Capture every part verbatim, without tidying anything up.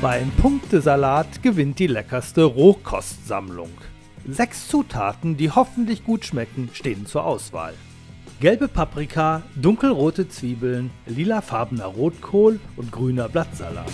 Beim Punktesalat gewinnt die leckerste Rohkostsammlung. Sechs Zutaten, die hoffentlich gut schmecken, stehen zur Auswahl. Gelbe Paprika, dunkelrote Zwiebeln, lilafarbener Rotkohl und grüner Blattsalat.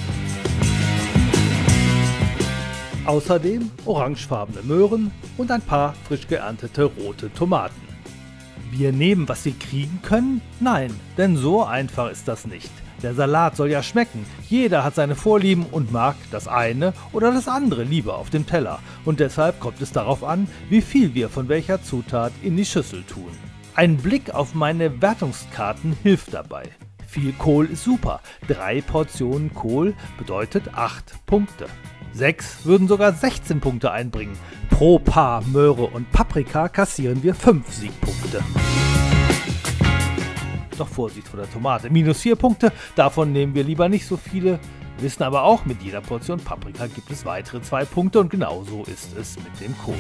Außerdem orangefarbene Möhren und ein paar frisch geerntete rote Tomaten. Wir nehmen, was wir kriegen können? Nein, denn so einfach ist das nicht. Der Salat soll ja schmecken. Jeder hat seine Vorlieben und mag das eine oder das andere lieber auf dem Teller. Und deshalb kommt es darauf an, wie viel wir von welcher Zutat in die Schüssel tun. Ein Blick auf meine Wertungskarten hilft dabei. Viel Kohl ist super. Drei Portionen Kohl bedeutet acht Punkte. Sechs würden sogar sechzehn Punkte einbringen. Pro Paar Möhre und Paprika kassieren wir fünf Siegpunkte. Doch Vorsicht vor der Tomate. Minus vier Punkte, davon nehmen wir lieber nicht so viele. Wissen aber auch, mit jeder Portion Paprika gibt es weitere zwei Punkte und genauso ist es mit dem Kohl.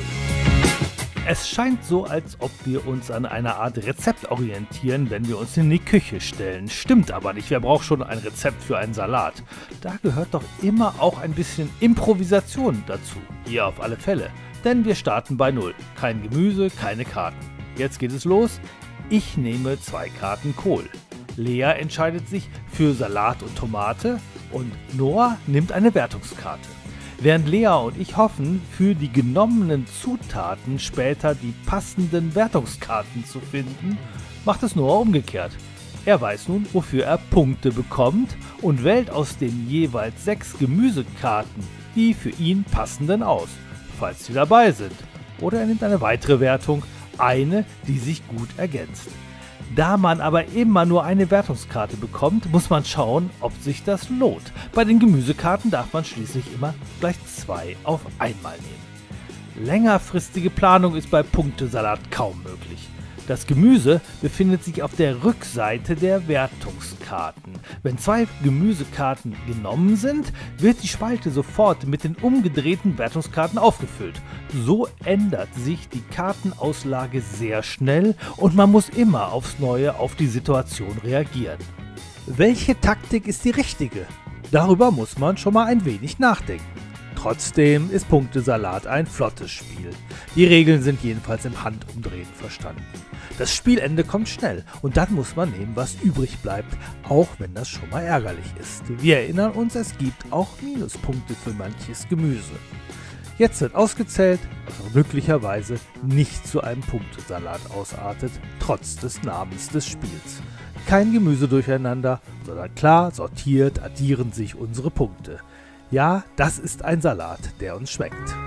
Es scheint so, als ob wir uns an einer Art Rezept orientieren, wenn wir uns in die Küche stellen. Stimmt aber nicht, wer braucht schon ein Rezept für einen Salat? Da gehört doch immer auch ein bisschen Improvisation dazu. Hier auf alle Fälle. Denn wir starten bei Null. Kein Gemüse, keine Karten. Jetzt geht es los. Ich nehme zwei Karten Kohl. Lea entscheidet sich für Salat und Tomate und Noah nimmt eine Wertungskarte. Während Lea und ich hoffen, für die genommenen Zutaten später die passenden Wertungskarten zu finden, macht es Noah umgekehrt. Er weiß nun, wofür er Punkte bekommt und wählt aus den jeweils sechs Gemüsekarten die für ihn passenden aus, falls sie dabei sind. Oder er nimmt eine weitere Wertung, eine, die sich gut ergänzt. Da man aber immer nur eine Wertungskarte bekommt, muss man schauen, ob sich das lohnt. Bei den Gemüsekarten darf man schließlich immer gleich zwei auf einmal nehmen. Längerfristige Planung ist bei Punktesalat kaum möglich. Das Gemüse befindet sich auf der Rückseite der Wertungskarten. Wenn zwei Gemüsekarten genommen sind, wird die Spalte sofort mit den umgedrehten Wertungskarten aufgefüllt. So ändert sich die Kartenauslage sehr schnell und man muss immer aufs Neue auf die Situation reagieren. Welche Taktik ist die richtige? Darüber muss man schon mal ein wenig nachdenken. Trotzdem ist Punktesalat ein flottes Spiel. Die Regeln sind jedenfalls im Handumdrehen verstanden. Das Spielende kommt schnell und dann muss man nehmen, was übrig bleibt, auch wenn das schon mal ärgerlich ist. Wir erinnern uns, es gibt auch Minuspunkte für manches Gemüse. Jetzt wird ausgezählt, was glücklicherweise nicht zu einem Punktesalat ausartet, trotz des Namens des Spiels. Kein Gemüse durcheinander, sondern klar sortiert addieren sich unsere Punkte. Ja, das ist ein Salat, der uns schmeckt.